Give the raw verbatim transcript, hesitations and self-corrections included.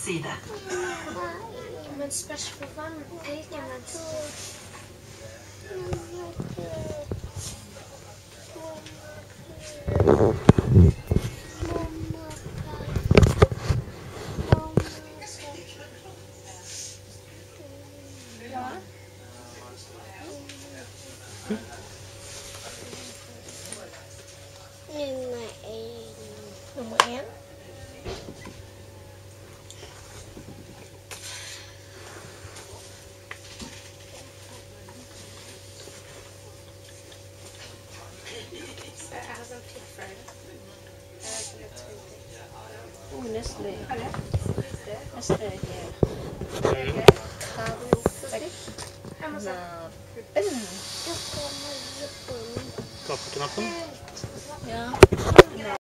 side. Men spørs for vann, hvilken venstre? Nummer én. Oh, Nestle. Nestle here. Kaffeknappen. Ja.